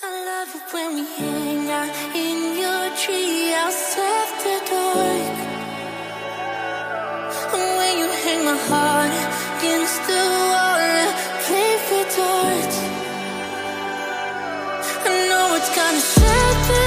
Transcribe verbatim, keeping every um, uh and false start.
I love it when we hang out in your treehouse after dark. And when you hang my heart against the wall and play for darts. I know it's gonna shatter